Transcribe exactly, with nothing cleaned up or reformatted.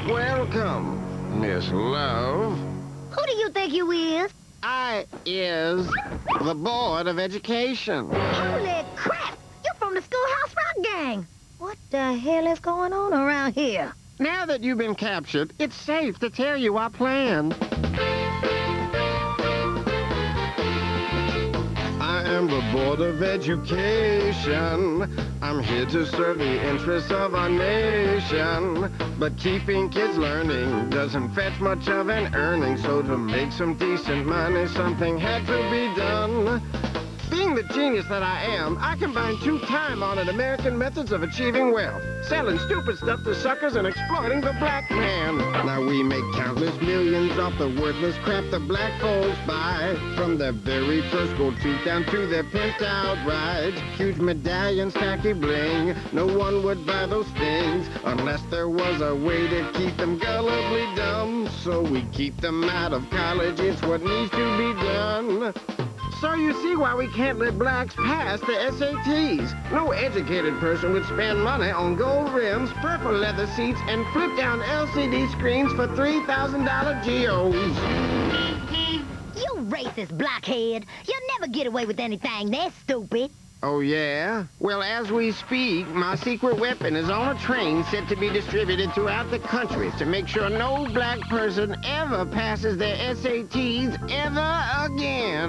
Welcome, Miss Love. Who do you think you is? I is the Board of Education. Holy crap! You're from the Schoolhouse Rock Gang. What the hell is going on around here? Now that you've been captured, it's safe to tell you our plan. I am the Board of Education. I'm here to serve the interests of our nation. But keeping kids learning doesn't fetch much of an earning. So to make some decent money, something had to be done. Being the genius that I am, I combine two time-honored American methods of achieving wealth. Selling stupid stuff to suckers and exploiting the black man. Now we make countless millions off the worthless crap the black folks buy. From their very first gold tooth down to their pimped-out rides. Huge medallions, tacky bling. No one would buy those things unless there was a way to keep them gullibly dumb. So we keep them out of college, it's what needs to be done. So you see why we can't let blacks pass the S A Ts. No educated person would spend money on gold rims, purple leather seats, and flip-down L C D screens for three thousand dollar G Os. You racist blockhead. You'll never get away with anything that stupid. Oh, yeah? Well, as we speak, my secret weapon is on a train set to be distributed throughout the country to make sure no black person ever passes their S A Ts ever again.